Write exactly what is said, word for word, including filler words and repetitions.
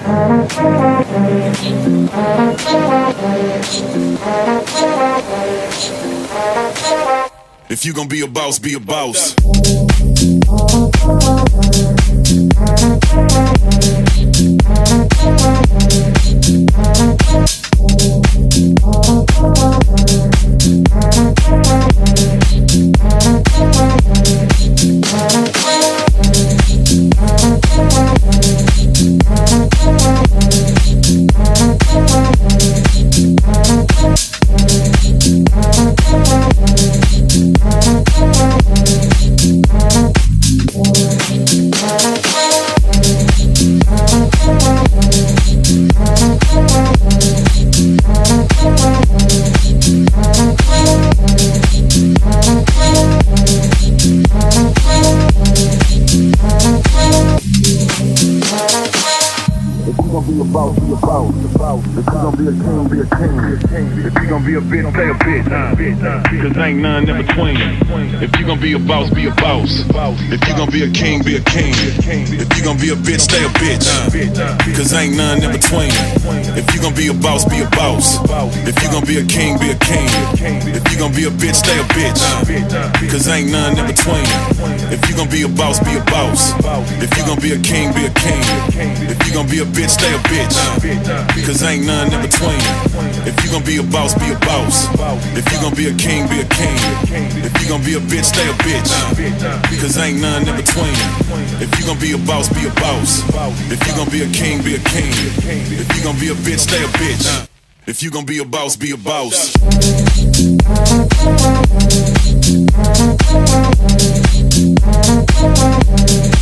If you gon' be a boss, be a boss. Be a bitch, stay a bitch, uh, cause ain't none in between. If you gon' be a boss, be a boss. If you gon' be a king, be a king. If you gon' be a bitch, stay a bitch, uh, cause ain't none in between. If you gon' be a boss, be a boss. If you gon' be a king, be a king. If you gon' be a bitch, stay a bitch, uh, cause ain't none in between. If you gon' be a boss, be a boss. If you gon' be a king, be a king. If you gon' be a bitch, stay a bitch, uh, cause ain't none in between. If you gon' be a boss, be a boss. If you gon' be a king, be a king. If you gon' be a bitch, stay a bitch, cause ain't none in between. If you gon' be a boss, be a boss. If you gon' be a king, be a king. If you gon' be a bitch, stay a bitch. If you gon' be a boss, be a boss. We'll be right back.